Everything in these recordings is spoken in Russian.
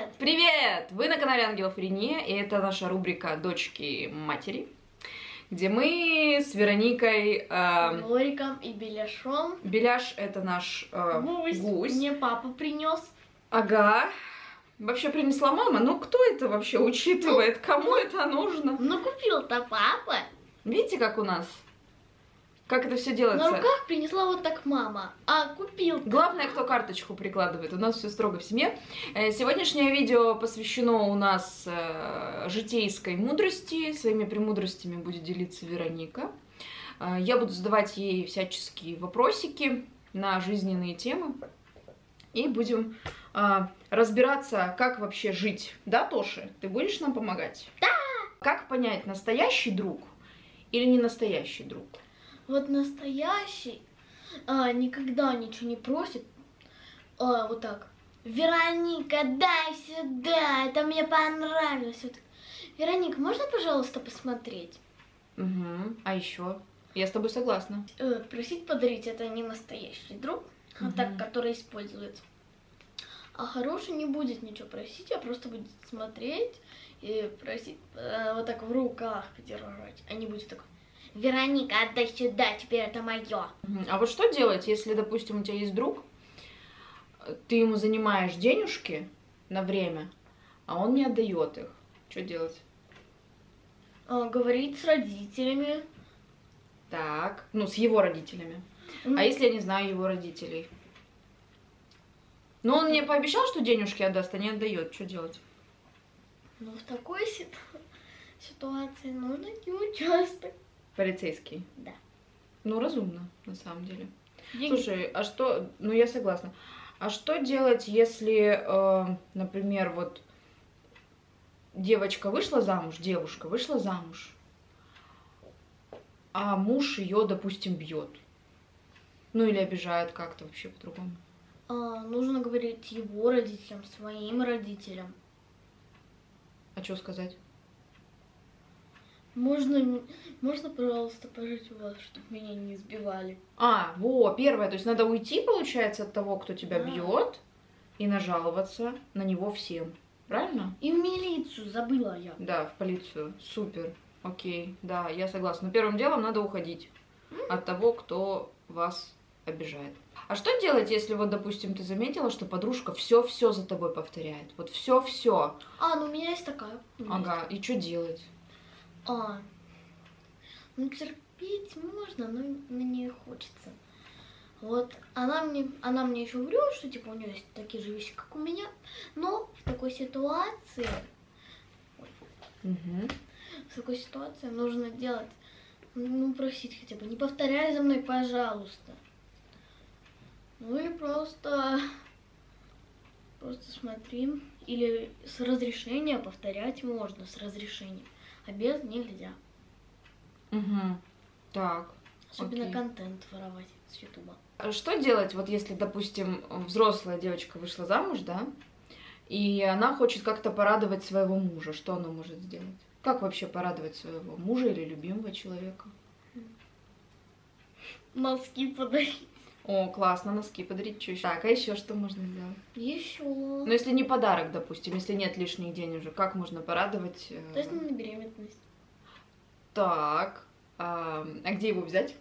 Привет! Привет! Вы на канале Ангелов Ирине, и это наша рубрика «Дочки матери», где мы с Вероникой... Лориком и Беляшом. Беляш — это наш гусь. Мне папа принес. Ага. Вообще принесла мама, но кто это вообще учитывает? Кому это нужно? Ну, купил-то папа. Видите, как у нас? Как это все делается? На руках принесла вот так мама, а купил. Главное, кто карточку прикладывает. У нас все строго в семье. Сегодняшнее видео посвящено у нас житейской мудрости. Своими премудростями будет делиться Вероника. Я буду задавать ей всяческие вопросики на жизненные темы. И будем разбираться, как вообще жить. Да, Тоша? Ты будешь нам помогать? Да! Как понять, настоящий друг или не настоящий друг? Вот настоящий никогда ничего не просит. Вот так. Вероника, дай сюда, это мне понравилось. Вот. Вероника, можно, пожалуйста, посмотреть? Угу. А еще? Я с тобой согласна. Просить подарить — это не настоящий друг, так, который использует. А хороший не будет ничего просить, а просто будет смотреть и просить вот так в руках подержать. А не будет такой: Вероника, отдай сюда, теперь это мое. А вот что делать, если, допустим, у тебя есть друг, ты ему занимаешь денежки на время, а он не отдает их? Что делать? Говорить с родителями. Так, ну, с его родителями. А если я не знаю его родителей? Ну, он мне пообещал, что денежки отдаст, а не отдает. Что делать? Ну, в такой ситуации нужно не участвовать. Полицейский? Да. Ну, разумно, на самом деле. Деньги. Слушай, а что... Ну, я согласна. А что делать, если, например, вот девочка вышла замуж, девушка вышла замуж, а муж ее, допустим, бьет? Ну, или обижает как-то вообще по-другому. Нужно говорить его родителям, своим родителям. А что сказать? Можно, пожалуйста, пожить у вас, чтобы меня не избивали. Первое, то есть надо уйти, получается, от того, кто тебя бьет, и нажаловаться на него всем. Правильно? И в милицию, забыла я. Да, в полицию. Супер. Окей, да, я согласна. Но первым делом надо уходить от того, кто вас обижает. А что делать, если вот, допустим, ты заметила, что подружка все-все за тобой повторяет? Вот все-все. Ну у меня есть такая. Ага, и что делать? Ну терпеть можно, но мне хочется. Вот она мне еще врет, что типа у нее есть такие же вещи, как у меня, но в такой ситуации, в такой ситуации нужно делать, ну просить хотя бы: не повторяй за мной, пожалуйста. Ну или просто смотри, или с разрешения повторять можно, с разрешением, а без нельзя. Так. Особенно контент воровать с Ютуба. Что делать, вот если, допустим, взрослая девочка вышла замуж, да, и она хочет как-то порадовать своего мужа? Что она может сделать? Как вообще порадовать своего мужа или любимого человека? Носки подарить. О, классно, носки подарить. Что еще? Так, а еще что можно сделать? Еще. Ну, если не подарок, допустим, если нет лишних денежек, как можно порадовать? Тест на беременность. Так, а где его взять?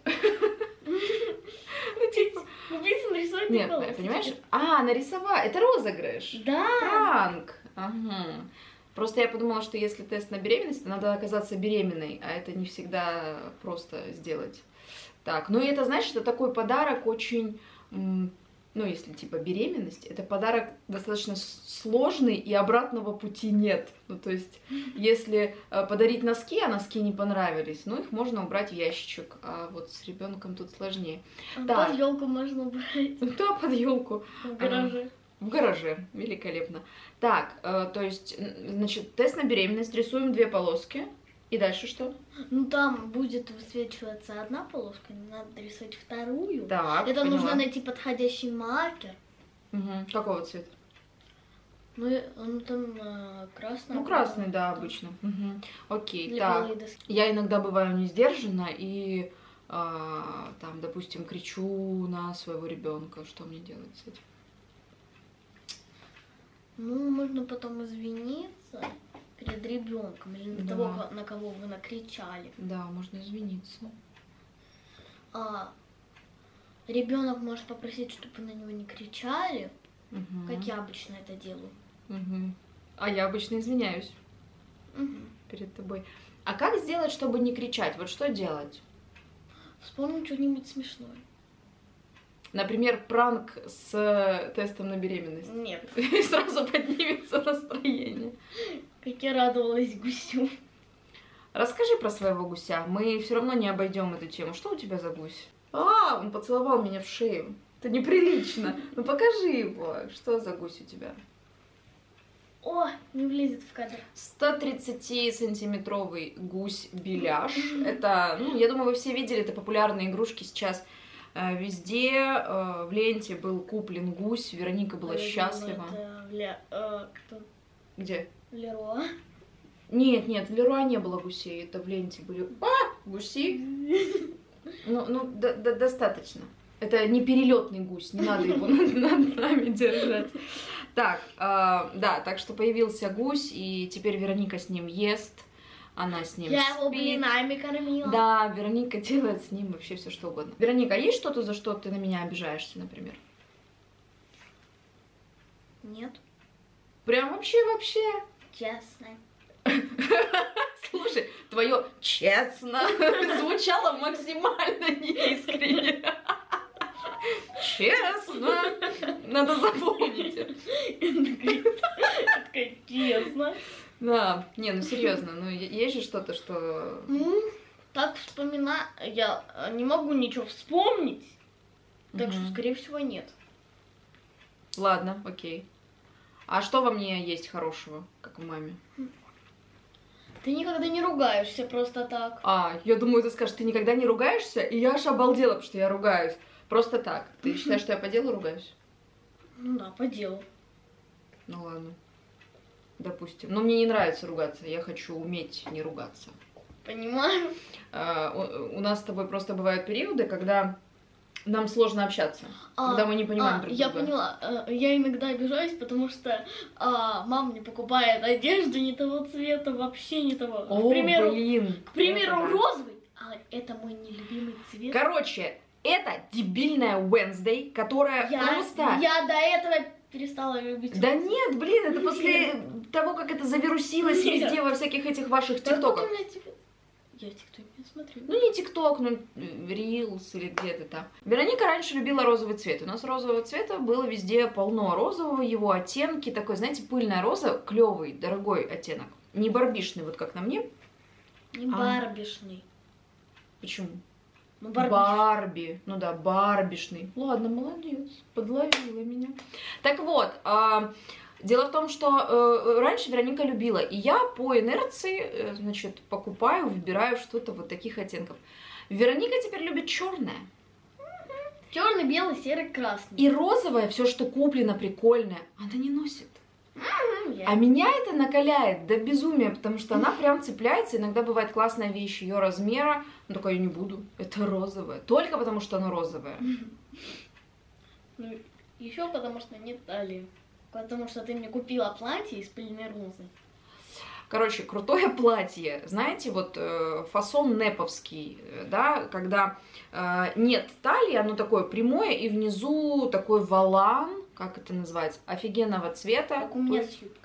Купить, нарисовать. Нет, понимаешь? Нарисовать. Это розыгрыш. Да. Пранк. Ага. Просто я подумала, что если тест на беременность, то надо оказаться беременной, а это не всегда просто сделать. Так, ну и это, знаешь, это такой подарок очень, ну если типа беременность, это подарок достаточно сложный и обратного пути нет. Ну то есть, если подарить носки, а носки не понравились, ну их можно убрать в ящичек, а вот с ребенком тут сложнее. Под елку можно убрать. Да, под елку. В гараже. В гараже, великолепно. Так, то есть, значит, тест на беременность, рисуем 2 полоски. И дальше что? Ну там будет высвечиваться одна полоска, надо рисовать вторую. Так, это поняла. нужно найти подходящий маркер. Какого цвета? Ну, он там красный. Ну, красный, да, обычно. Окей, для так. белой доски. Я иногда бываю не сдержана и, там, допустим, кричу на своего ребенка. Что мне делать с этим? Ну, можно потом извиниться перед ребенком или на Да. того, на кого вы накричали. Да, можно извиниться. Ребенок может попросить, чтобы вы на него не кричали, Мгм. как я обычно это делаю. Мгм. А я обычно извиняюсь Мгм. перед тобой. А как сделать, чтобы не кричать? Вот что делать? Вспомнить что-нибудь смешное. Например, пранк с тестом на беременность. Нет, И сразу поднимется настроение. как я радовалась гусю. Расскажи про своего гуся. Мы все равно не обойдем эту тему. Что у тебя за гусь? А, он поцеловал меня в шею. Это неприлично. Ну покажи его. Что за гусь у тебя? О, не влезет в кадр. 130-сантиметровый гусь-беляш. Это, ну, я думаю, вы все видели, это популярные игрушки сейчас везде. В ленте был куплен гусь, Вероника была счастлива. Кто? Где? Леруа. Нет, в Леруа не было гусей, это в ленте были. Гуси. Ну, достаточно. Это не перелетный гусь, не надо его над нами держать. Так, да, так что появился гусь, и теперь Вероника с ним ест, она с ним Я его спит. блинами кормила. Да, Вероника делает с ним вообще все что угодно. Вероника, а есть что-то, за что ты на меня обижаешься, например? Нет, Прям вообще. честно. Слушай, твое честно звучало максимально неискренне. Честно. Надо запомнить. Такая честно. Да, не, ну серьезно, ну есть же что-то, что... Ну, так вспоминаю. Я не могу ничего вспомнить. Так что, скорее всего, нет. Ладно, окей. А что во мне есть хорошего, как в маме? Ты никогда не ругаешься просто так. Я думаю, ты скажешь, ты никогда не ругаешься, и я аж обалдела, потому что я ругаюсь. Просто так. Ты считаешь, что я по делу ругаюсь? Ну да, по делу. Ну ладно. Допустим. Но мне не нравится ругаться, я хочу уметь не ругаться. Понимаю. У нас с тобой просто бывают периоды, когда нам сложно общаться, когда мы не понимаем друг я друга. поняла. Я иногда обижаюсь, потому что мама мне покупает одежду не того цвета, вообще не того. О, блин. К примеру, Это да. розовый. А это мой нелюбимый цвет. Короче, это дебильная Wednesday, которая просто... Я до этого перестала любить. Да нет, блин, это после того, как это завирусилось Нет. везде во всяких этих ваших Да тиктоках. какой у меня цвет? Я тикток не смотрю. Ну не тикток, ну Reels или где-то там. Вероника раньше любила розовый цвет. У нас розового цвета было везде полно розового, его оттенки, такой, знаете, пыльная роза, клевый, дорогой оттенок. Не барбишный, вот как на мне. Не барбишный. Почему? Ну, Барби. Ну да, барбишный. Ладно, молодец, подловила меня. Так вот, дело в том, что раньше Вероника любила, и я по инерции, значит, покупаю, выбираю что-то вот таких оттенков. Вероника теперь любит черное. Черный, белый, серый, красный. И розовое, все, что куплено, прикольное, она не носит. Я- А меня это накаляет до безумия, потому что она прям цепляется. Иногда бывает классная вещь ее размера, но только я не буду. Это розовое. Только потому, что оно розовое. Ну, еще потому что нет талии. Потому что ты мне купила платье из пыльной розы. Короче, крутое платье. Знаете, вот фасон неповский, да, когда нет талии, оно такое прямое, и внизу такой волан, как это называется, офигенного цвета. Как у меня с юбкой.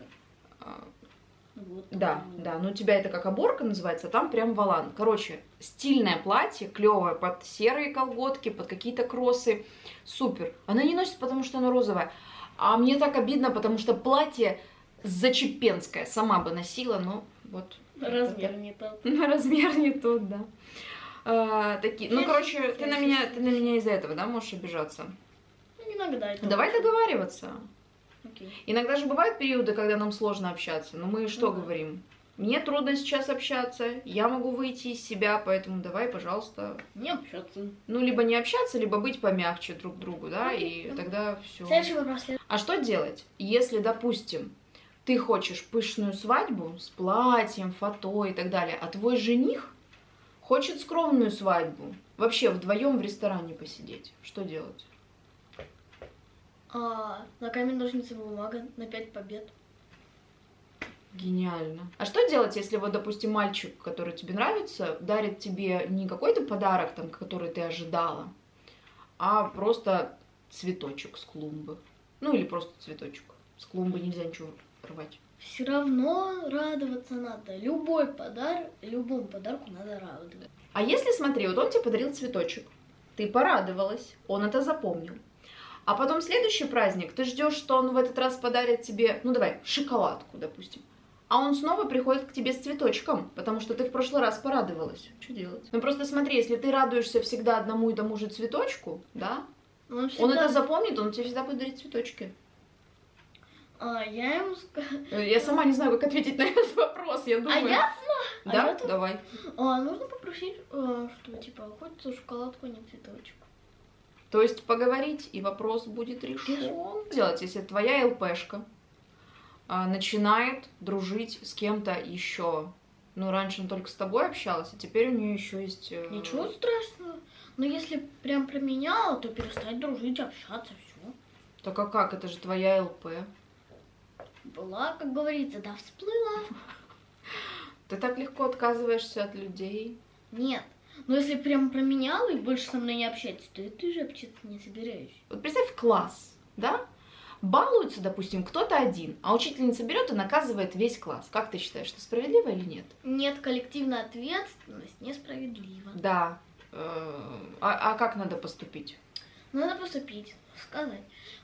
Вот. Да, да, но у тебя это как оборка называется, а там прям волан. Короче, стильное платье, клевое, под серые колготки, под какие-то кроссы, супер. Она не носит, потому что оно розовое. А мне так обидно, потому что платье зачепенское, сама бы носила, но вот. Размер не тот. Размер не тот, да. Такие. Ну, короче, ты на меня из-за этого, да, можешь обижаться. Ну, иногда это. Давай договариваться. Окей. Иногда же бывают периоды, когда нам сложно общаться, но мы что да. говорим? Мне трудно сейчас общаться, я могу выйти из себя, поэтому давай, пожалуйста. Не общаться. Ну, либо не общаться, либо быть помягче друг к другу, да, Окей, и да. тогда все. Следующий вопрос. А что делать, если, допустим, ты хочешь пышную свадьбу с платьем, фото и так далее, а твой жених хочет скромную свадьбу, вообще вдвоем в ресторане посидеть? Что делать? На камень, ножницы, бумага, на 5 побед. Гениально. А что делать, если вот, допустим, мальчик, который тебе нравится, дарит тебе не какой-то подарок, там, который ты ожидала, а просто цветочек с клумбы? Ну или просто цветочек. С клумбы нельзя ничего рвать. Все равно радоваться надо. Любому подарку надо радоваться. А если, смотри, вот он тебе подарил цветочек, ты порадовалась, он это запомнил. А потом следующий праздник, ты ждешь, что он в этот раз подарит тебе, ну давай, шоколадку, допустим. А он снова приходит к тебе с цветочком, потому что ты в прошлый раз порадовалась. Что делать? Ну просто смотри, если ты радуешься всегда одному и тому же цветочку, да, он это запомнит, он тебе всегда будет дарить цветочки. Я ему скажу... Я сама не знаю, как ответить на этот вопрос, я думаю. А я знаю. Да? Давай. Нужно попросить, что типа хочется шоколадку, а не цветочек. То есть поговорить, и вопрос будет решен. Делать, если твоя ЛПшка начинает дружить с кем-то еще. Ну, раньше она только с тобой общалась, а теперь у нее еще есть... Ничего страшного. Но если прям променяла, то перестать дружить, общаться, все. Так а как? Это же твоя ЛП. Была, как говорится, да, всплыла. Ты так легко отказываешься от людей. Нет. Но если прям променяла и больше со мной не общается, то ты же общаться не собираешься. Вот представь класс, да? Балуется, допустим, кто-то один, а учительница берет и наказывает весь класс. Как ты считаешь, это справедливо или нет? Нет, коллективная ответственность несправедлива. Да. А как надо поступить? Надо поступить, сказать.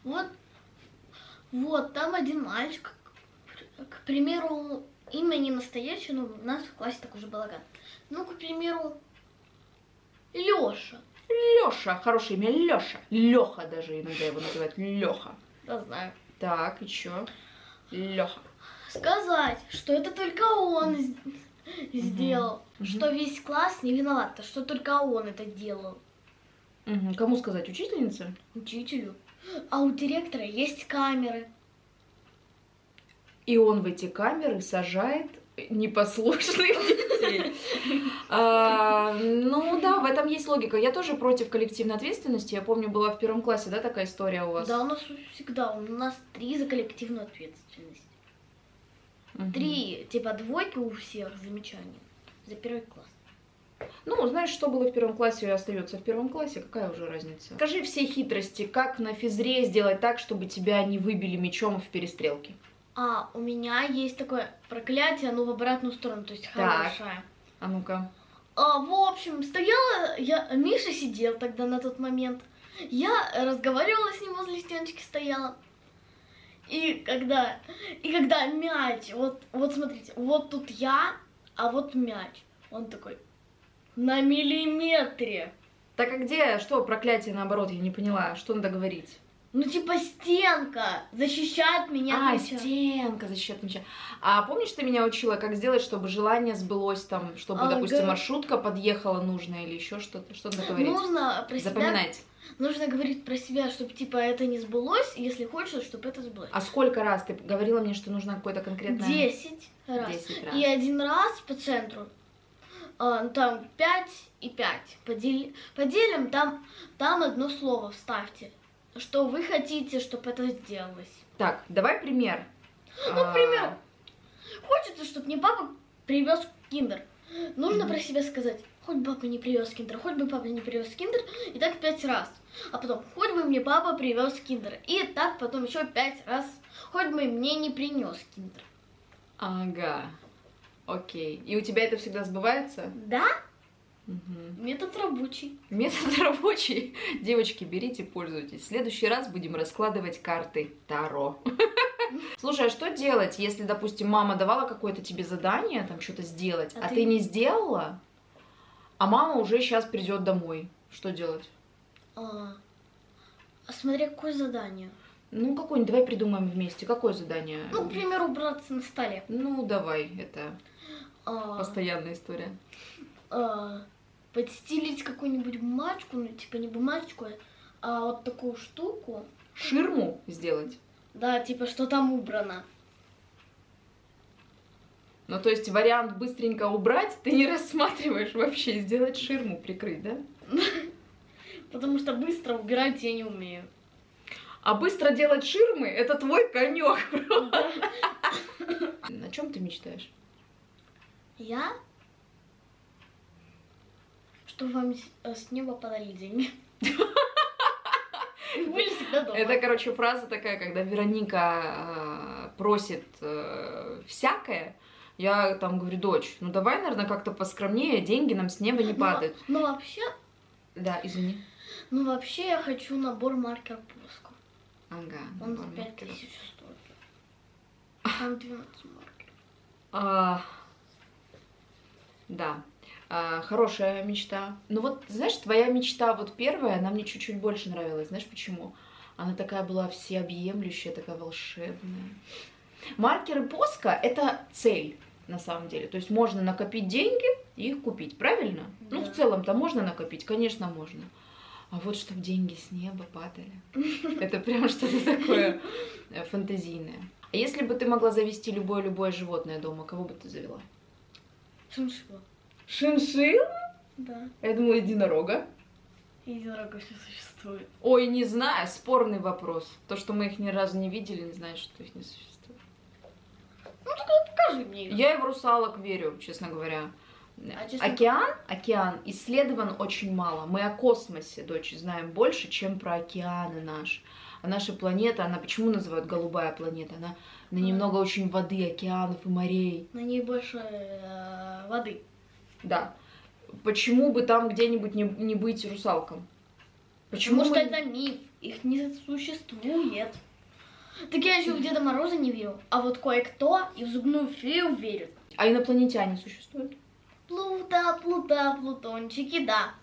Вот, там один мальчик, к примеру, имя не настоящее, но у нас в классе такой же балаган. Ну, к примеру, Лёша. Лёша, хорошее имя, Лёша. Лёха даже иногда его называют, Лёха. Да, знаю. Так, и чё? Лёха. Сказать, что это только он сделал, что весь класс не виноват, что только он это делал. Кому сказать, учительнице? Учителю. А у директора есть камеры. И он в эти камеры сажает непослушных детей. Ну да, в этом есть логика. Я тоже против коллективной ответственности. Я помню, была в 1 классе, да, такая история у вас? Да, у нас всегда. У нас 3 за коллективную ответственность. 3, типа 2 у всех замечаний. За 1 класс. Ну, знаешь, что было в 1 классе и остается в 1 классе, какая уже разница? Скажи все хитрости, как на физре сделать так, чтобы тебя не выбили мечом в перестрелке. У меня есть такое проклятие, но в обратную сторону, то есть хорошее. А ну-ка. В общем, Миша сидел тогда на тот момент. Я разговаривала с ним возле стеночки, стояла. И когда мяч, вот смотрите, вот тут я, а вот мяч. Он такой на миллиметре. Так а где, что проклятие наоборот, я не поняла, что надо говорить? Ну, типа стенка защищает меня от мяча. Стенка защищает мяча. А помнишь, ты меня учила, как сделать, чтобы желание сбылось, там, чтобы, допустим, маршрутка подъехала нужная или еще что-то? Что надо говорить? Нужно про себя... Запоминайте. Нужно говорить про себя, чтобы, типа, это не сбылось, если хочешь, чтобы это сбылось. А сколько раз? Ты говорила мне, что нужно какое-то конкретное... 10 раз. 10 раз. И 1 раз по центру. Там 5 и 5. Поделим, там одно слово вставьте. Что вы хотите, чтобы это сделалось. Так, давай пример. Ну, пример. Хочется, чтобы мне папа привез киндер. Нужно про себя сказать. Хоть папа не привез киндер, хоть бы папа не привез киндер. И так 5 раз. А потом, хоть бы мне папа привез киндер. И так потом еще 5 раз. Хоть бы мне не принес киндер. Ага. Окей. И у тебя это всегда сбывается? Да. Метод рабочий. Метод рабочий. Девочки, берите, пользуйтесь. В следующий раз будем раскладывать карты Таро. Слушай, а что делать, если, допустим, мама давала какое-то тебе задание, там что-то сделать, а ты не сделала, а мама уже сейчас придет домой? Что делать? Смотря какое задание. Ну, какое-нибудь, давай придумаем вместе. Какое задание? Ну, к примеру, убраться на столе. Ну, давай, это постоянная история. Подстелить какую-нибудь бумажку, ну, типа не бумажечку, а вот такую штуку. Ширму сделать? Да, типа, что там убрано. Ну, то есть вариант быстренько убрать ты не рассматриваешь вообще, сделать ширму, прикрыть, да? Потому что быстро убирать я не умею. А быстро делать ширмы — это твой конек. О чем ты мечтаешь? Я? Что вам с неба падали деньги. Были всегда дома. Это, короче, фраза такая, когда Вероника просит всякое, я там говорю: дочь, ну давай, наверное, как-то поскромнее, деньги нам с неба не падают. Ну вообще... Да, извини. Ну вообще я хочу набор маркер Поско. Ага. Он за 5000 стоит. Там 12 маркеров. Да. Хорошая мечта. Ну вот, знаешь, твоя мечта вот первая, она мне чуть-чуть больше нравилась. Знаешь почему? Она такая была всеобъемлющая, такая волшебная. Маркеры Поско — это цель, на самом деле. То есть можно накопить деньги и их купить, правильно? Да. Ну, в целом-то можно накопить, конечно, можно. А вот чтобы деньги с неба падали, это прям что-то такое фантазийное. А если бы ты могла завести любое животное дома, кого бы ты завела? Шиншилла. Шиншилла? Да. Я думала, единорога. Единорога все существует. Ой, не знаю, спорный вопрос. То, что мы их ни разу не видели, не значит, что их не существует. Ну, только покажи мне их. Я и в русалок верю, честно говоря. честно... Океан исследован очень мало. Мы о космосе, дочь, знаем больше, чем про океаны наши. А наша планета, она почему называют голубая планета? Она на ней много очень воды, океанов и морей. На ней больше воды. Да. Почему бы там где-нибудь не быть русалкам? Потому что это миф, их не существует. Так я еще в Деда Мороза не верю, а вот кое-кто и в зубную фею верит. А инопланетяне существуют? Плутончики, да.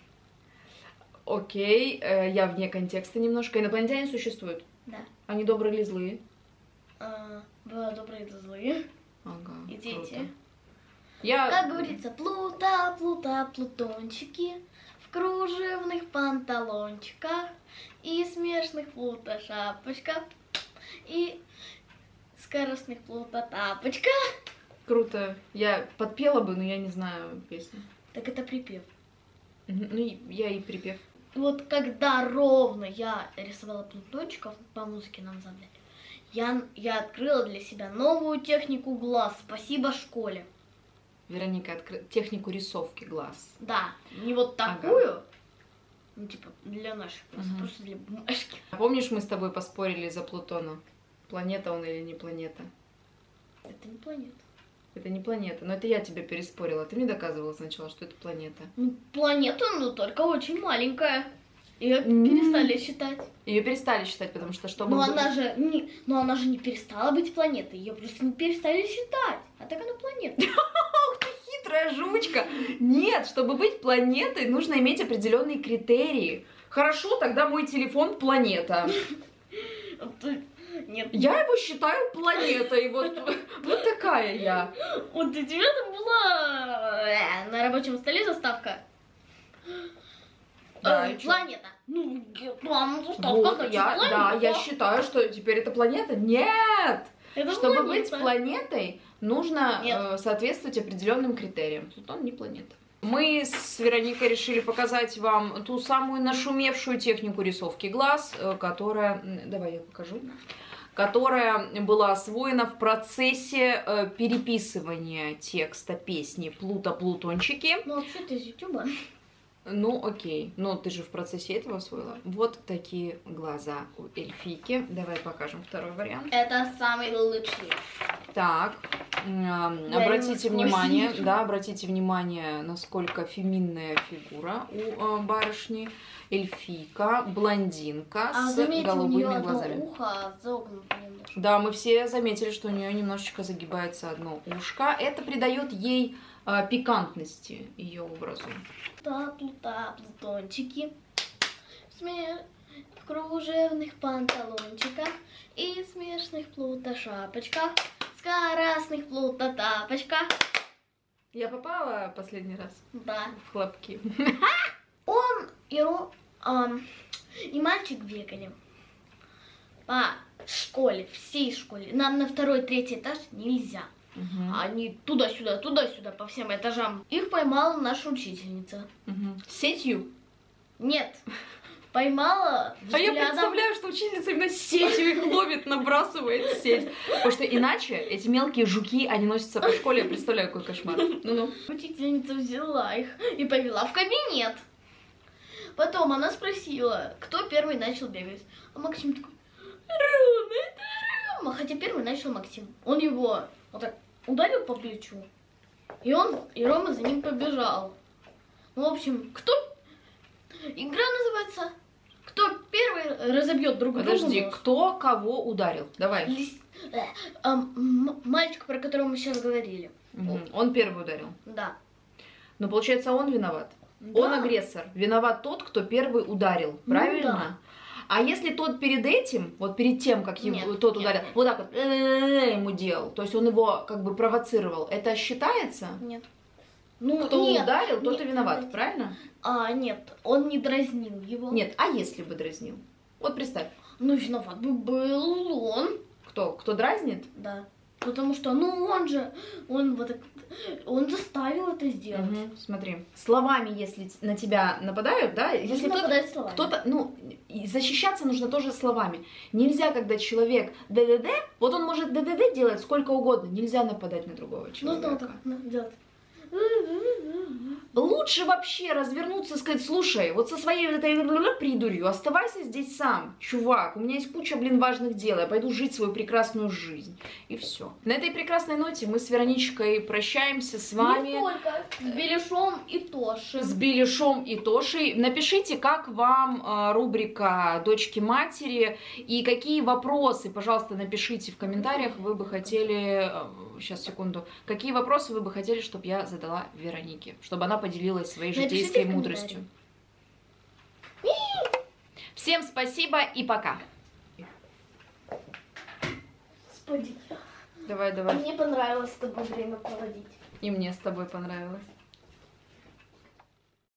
Окей, я вне контекста немножко. Инопланетяне существуют? Да. Они добрые или злые? Бывают добрые и злые. Ага, И дети. круто. Как говорится, Плутончики в кружевных панталончиках и смешных плутошапочках и скоростных плутотапочках. Круто. Я подпела бы, но я не знаю песню. Так это припев. Ну, я и припев. Вот когда ровно я рисовала плутончиков, по музыке нам задали, я открыла для себя новую технику глаз. Спасибо школе. Вероника открыла технику рисовки глаз. Да, не вот такую, ну типа для наших глаз, просто для бумажки. Помнишь, мы с тобой поспорили за Плутона? Планета он или не планета? Это не планета. Это не планета, но это я тебя переспорила. Ты мне доказывала сначала, что это планета. Ну, планета, но только очень маленькая. Ее перестали считать. Ее перестали считать, потому что чтобы... Но она же не перестала быть планетой. Ее просто не перестали считать. А так она планета. Ух ты, хитрая жучка! Нет, чтобы быть планетой, нужно иметь определенные критерии. Хорошо, тогда мой телефон планета. Нет. Я его считаю планетой. Вот такая я. Вот у тебя там была на рабочем столе заставка. Да, планета. Ну, там заставка, значит, планета. Да, я считаю, что теперь это планета. Нет! Это Чтобы планета. быть планетой, нужно соответствовать определенным критериям. Плутон не планета. Мы с Вероникой решили показать вам ту самую нашумевшую технику рисовки глаз, которая... Давай я покажу. Которая была освоена в процессе переписывания текста песни «Плутончики». Ну, вообще-то из Ютуба. Ну, окей. Но ты же в процессе этого освоила. Вот такие глаза у эльфийки. Давай покажем второй вариант. Это самый лучший. Так, обратите внимание, насколько феминная фигура у барышни. Эльфийка, блондинка с голубыми глазами. Ухо загнутое. Да, мы все заметили, что у нее немножечко загибается одно ушко. Это придает ей пикантности ее образу. Плутончики в кружевных панталончиках и смешных плутошапочках, скоростных плутотапочках. Я попала последний раз? Да. В хлопки. Он и мальчик бегали по школе, всей школе. Нам на 2-3 этаж нельзя. Они туда-сюда, по всем этажам. Их поймала наша учительница. Сетью? Нет. поймала А я взглядом. представляю, что учительница именно сетью их ловит, набрасывает сеть. Потому что иначе эти мелкие жуки, они носятся по школе, я представляю, какой кошмар. Ну-ну. Учительница взяла их и повела в кабинет. Потом она спросила, кто первый начал бегать. А Максим такой, Рома, это Рома. Хотя первый начал Максим. Он его вот так ударил по плечу. И Рома за ним побежал. Ну, в общем, игра называется «Кто первый разобьет друг друга». Подожди, кто кого ударил? Давай. Мальчик, про которого мы сейчас говорили. Угу. Он первый ударил. Да. Но получается, он виноват. Да. Он агрессор. Виноват тот, кто первый ударил. Правильно? Да. А если тот перед этим, вот перед тем, как тот ударил, нет. вот так вот ему делал, то есть он его как бы провоцировал, это считается? Нет. Ну, Кто нет, ударил, тот и нет, виноват, нет. правильно? Нет, он не дразнил его. Нет, а если бы дразнил? Вот представь, Ну, виноват бы был он. кто дразнит? Да. Потому что, он заставил это сделать. Угу, смотри, словами, если на тебя нападают, да, если кто-то, и защищаться нужно тоже словами. Нельзя, когда человек ДДД, вот он может ДДД делать сколько угодно, нельзя нападать на другого человека. Нужно вот так делать. Лучше вообще развернуться и сказать, слушай, вот со своей вот этой придурью оставайся здесь сам, чувак, у меня есть куча, важных дел, я пойду жить свою прекрасную жизнь. И все. На этой прекрасной ноте мы с Вероничкой прощаемся с вами. Не только с Беляшом и Тошей. С Беляшом и Тошей. Напишите, как вам рубрика «Дочки матери» и какие вопросы, пожалуйста, напишите в комментариях, вы бы хотели... Сейчас, секунду. Какие вопросы вы бы хотели, чтобы я задала Веронике? Чтобы она поделилась своей житейской мудростью. Всем спасибо и пока. Господи. Давай. Мне понравилось с тобой время проводить. И мне с тобой понравилось.